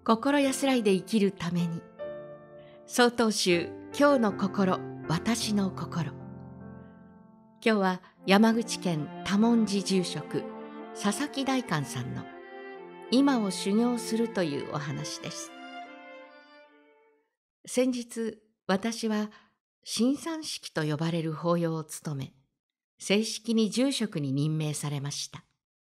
心安らいで生きるために。曹洞宗今日の心、私の心。今日は山口県多聞寺住職佐々木大観さんの今を修行するというお話です。先日、私は新参式と呼ばれる法要を務め、正式に住職に任命されました。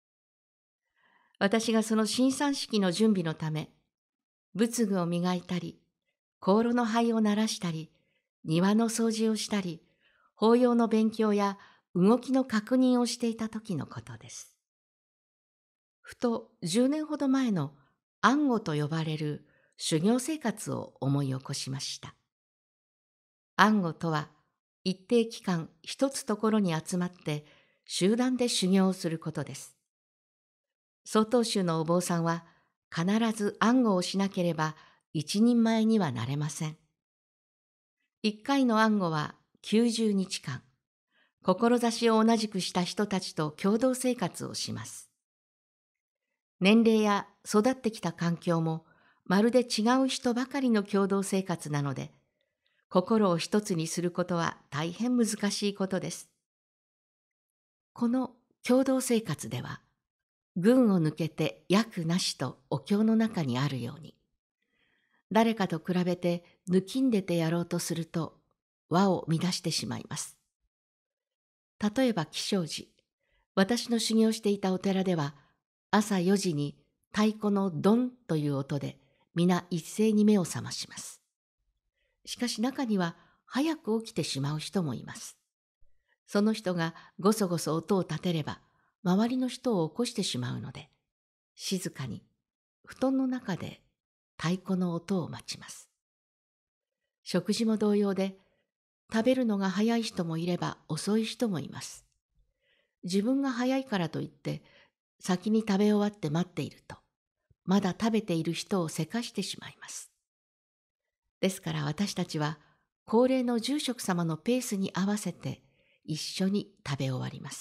私がその新参式の準備のため、仏具を磨いたり、香炉の灰を鳴らしたり、庭の掃除をしたり、法要の勉強や動きの確認をしていた時のことです。ふと10年ほど前の安護と呼ばれる修行生活を思い起こしました。安護とは一定期間一つところに集まって集団で修行をすることです。曹洞宗のお坊さんは必ず安護をしなければ一人前にはなれません。一回の安護は90日間、志を同じくした人たちと共同生活をします。年齢や育ってきた環境もまるで違う人ばかりの共同生活なので、心を一つにすることは大変難しいことです。この共同生活では、群を抜けて役なしとお経の中にあるように、誰かと比べて抜きんでてやろうとすると輪を乱してしまいます。例えば起床時、私の修行していたお寺では、朝4時に太鼓のドンという音で皆一斉に目を覚まします。しかし中には早く起きてしまう人もいます。その人がごそごそ音を立てれば、周りの人を起こしてしまうので、静かに布団の中で太鼓の音を待ちます。食事も同様で、食べるのが早い人もいれば遅い人もいます。自分が早いからといって、先に食べ終わって待っていると、まだ食べている人をせかしてしまいます。ですから私たちは、高齢の住職様のペースに合わせて一緒に食べ終わります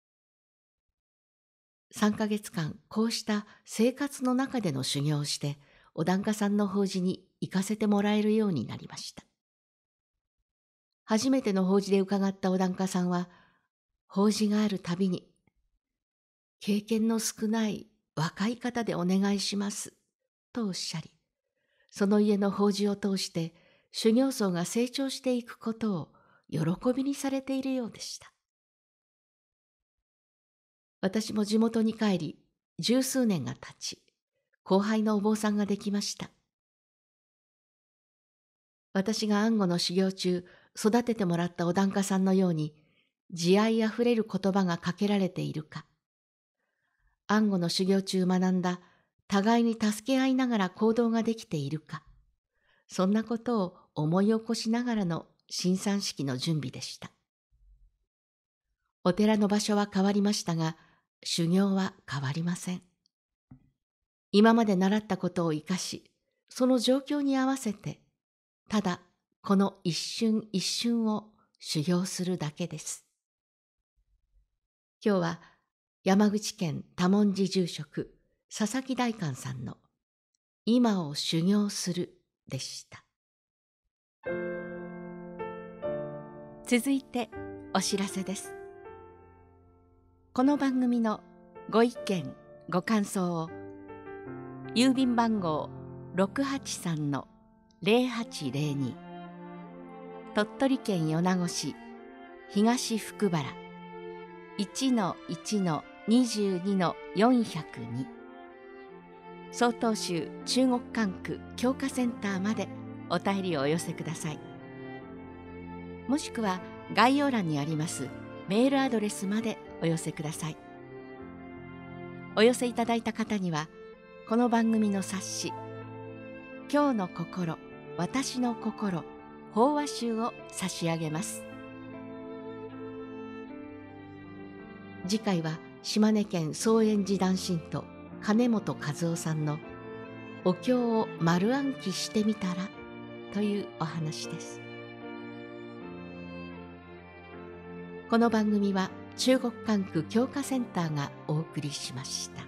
。3ヶ月間、こうした生活の中での修行をして、お檀家さんの法事に行かせてもらえるようになりました。初めての法事で伺ったお檀家さんは、法事があるたびに、経験の少ない若い方でお願いします、とおっしゃり、その家の法事を通して修行僧が成長していくことを喜びにされているようでした。私も地元に帰り、十数年が経ち、後輩のお坊さんができました。私が安護の修行中、育ててもらったお檀家さんのように、慈愛あふれる言葉がかけられているか、安護の修行中学んだ互いに助け合いながら行動ができているか、そんなことを思い起こしながらの新参式の準備でした。お寺の場所は変わりましたが、修行は変わりません。今まで習ったことを生かし、その状況に合わせて、ただこの一瞬一瞬を修行するだけです。今日は山口県多聞寺住職佐々木大観さんの今を修行するでした。続いてお知らせです。この番組のご意見ご感想を郵便番号 683-0802 鳥取県米子市東福原 1-1-22-402 曹洞宗中国管区教化センターまでお便りをお寄せください。もしくは概要欄にありますメールアドレスまでお寄せください。お寄せいただいた方にはこの番組の冊子今日の心、私の心法話集を差し上げます。次回は島根県曹円寺男信徒金本和夫さんのお経を丸暗記してみたらというお話です。この番組は中国管区教化センターがお送りしました。